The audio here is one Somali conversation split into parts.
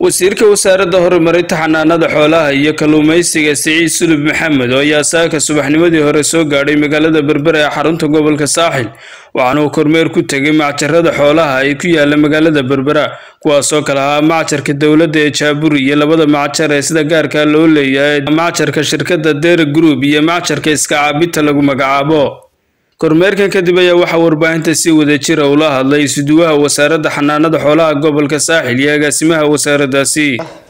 wasiirka wasaaradda horumarinta xanaanada xoolaha iyo kalluumaysiga Siciid Sulub Maxamed oo ayaa saaka subaxnimadii hore soo gaadhay magaalada Berbera ee xarunta gobolka Saaxil waxaana uu kormeer ku tagay macjarada xoolaha ay ku yaala magaalada Berbera kuwaas oo kala ah macjarka dawladda ee Jaabur iyo labada macjar ee sida gaarka loo leeyahay macjarka shirkadda Dairy Group iyo macjarka iska caabinta lagu magacaabo kormeerkan kadib ayaa waxa warbaahinta si wada jir ah ula hadlay suduwaha wasaaradda xanaanada xoolaha gobolka Saaxil iyo agaasimaha wasaaraddaasi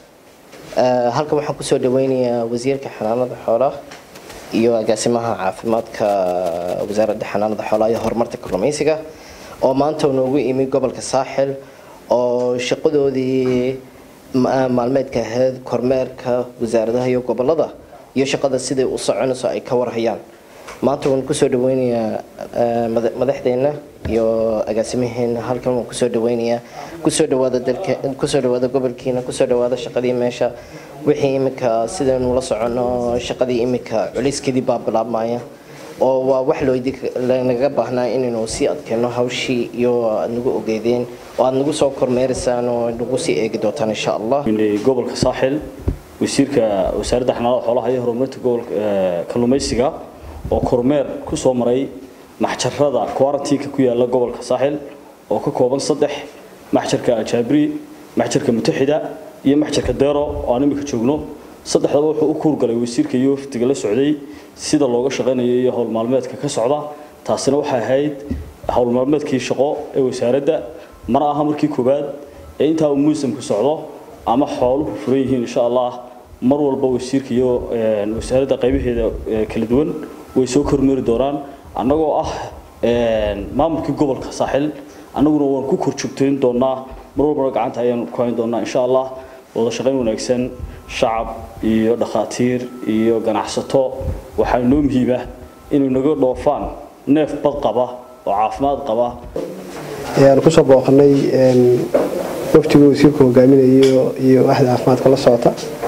halka waxaan ku soo dhaweynayaa wasiirka xanaanada xoolaha iyo agaasimaha caafimaadka wasaaradda xanaanada xoolaha iyo horumarka kalluumaysiga oo maanta noogu yimid gobolka Saaxil oo shaqadoodii maalmeedka ahayd kormeerka wasaaradaha iyo gobolada iyo shaqada sidii u soconayso ay ka warhayaan maanta waan ku soo dhaweynayaa madaxdeena iyo agaasimaheena halkan waan ku soo dhaweynayaa ku soo dhawaada dalka ku soo dhawaada gobolkiina ku soo dhawaada shaqadii meesha wixii imika sidaan ula socono shaqadii imika culeyskeedii baa bilaabmaya oo waa wax looga baahnaa inaynu sii adkeeno hawshii iyo nagu ogeedeen oo aad nagu soo kormeerisaan oo nagu sii eegi doontaan insha Allah gobolka Saaxil wasiirka wasaaradda xanaanada xoolaha iyo horumarinta gobolka kalluumaysiga oo kormeer ku soo maray maxjarada quarantine ku yaala gobolka Saaxil oo ka kooban 3 maxjarka Jaabri maxjarka Mutaxida iyo maxjarka Deero oo aan imika joogno saddexdaba wuxuu u kuurgalay wasiirka iyo wafdiga la socday sida looga shaqeynayo iyo hawl maalmeedka ka socda taasina waxay ahayd hawl maalmeedkii shaqo ee wasaaradda mar aha markii koobaad ee inta uu muusamku socdo ama xooluhu furan yihiin insha Allah mar walba wasiirka iyo wasaaradda qaybaheeda kala duwan way soo kormeeri doonaan annagoo ah maamulka gobolka Saaxil annaguna waan ku korjoogteen doonaa mar walba gacanta ayaan ku hayn doonaa insha Allah wada shaqeyn wanaagsan shacab iyo dhaqaatiir iyo ganacsato waxa noo muhiim ah inuu naga dhoofaan neef bad qaba oo caafimaad qaba ayaan ku soo booqnay waftiga wasiirka hogaaminayo iyo waaxda caafimaadka la socota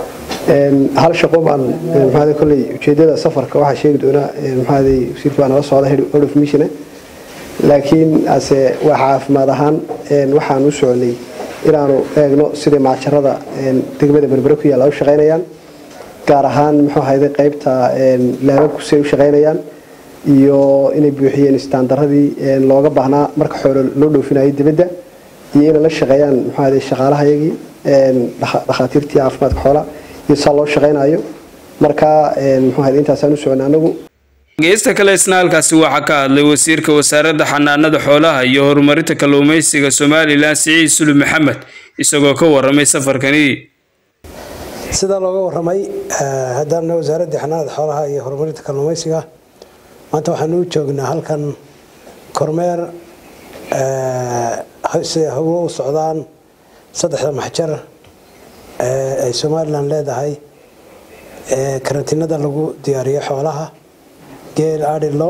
hal shaqo baan maxaa kulay ujeedada safarka waxa sheegi doona maxaa wasiirka baan la socda head of mission laakiin ase waxa caafimaad ahaan waxaan u soconay inaanu eegno sida macjarada degmada Berbera ku yaala u shaqeynayaan gaar ahaan muxuu hayday qaybta laababku si u shaqeynayaan iyo inay buuxiyeen standardadii looga baahnaa marka xoolo loo dhoofinayo dibadda iyo in la shaqeeyaan muxuu hayday shaqaalahayagii dhaqaatiirtii caafimaadka xoolaha iyo soo loo shaqeynayo marka muxuu hayday intaas aan u soconay anagu geesta kale isnaalkaasi waxa ka hadlay wasiirka wasaaradda xanaanada xoolaha iyo horumarinta kalluumaysiga Soomaaliland Siciid Sulub Maxamed isagoo ka waramay safarkani sida looga waramay haddana wasaaradda xanaanada xoolaha iyo horumarinta kalluumaysiga maanta waxaan u joognaa halkan kormeer hawo u socdaan 3 maxjar ay Soomaaliland leedahay karantiinada lagu diyaariyo xoolaha geel adilo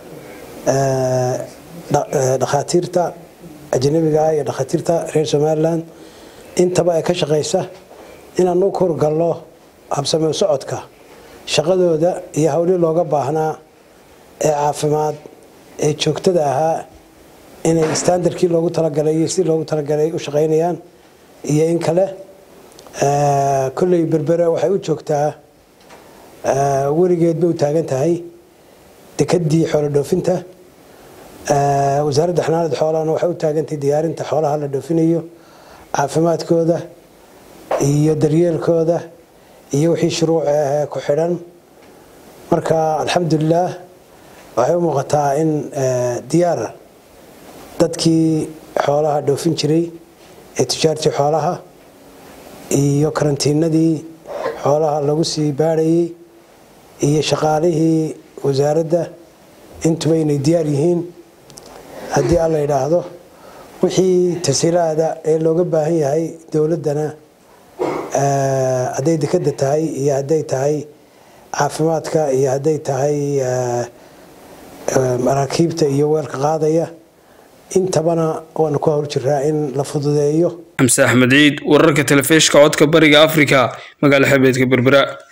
dhaqaatiirta ajnabiga iyo dhaqaatiirta reer Soomaaliland intaba ay ka shaqeysa inaan u korgalno habsami socodka shaqadooda iyo hawlihii looga baahnaa ee caafimaad ee joogtada ahaa inay standardkii loogu talagalay iyo si loogu talagalay u shaqeynayaan iyo in kale kulli Berbera waxay u joogtaa warigeed bay u taagan tahay dekadii xoolo dhoofinta wasaaradda xanaanada xoolaha waxay u taagantay diyaarinta xoolaha la dhoofinayo caafimaadkooda iyo daryeelkooda iyo wixii shuruuc ku xidhan marka alxamdulillah waxay u muuqataa in diyaar dadkii xoolaha dhoofin jiray ee tijaartii xoolaha iyo karantiinadii xoolaha lagu sii baarayay iyo shaqaalihii wasaaradda intuba inay diyaar yihiin haddii alla yidhaahdo wixii tashiilaada ee looga baahan yahay dowladdana hadday dekada tahay iyo hadday tahay caafimaadka iyo hadday tahay maraakiibta iyo weelka qaadaya intabana waanu ku hawl jiraa in la fududeeyo Xamse Axmed Ciid wararka telefishka codka bariga Afrika magaala xabeedka Berbera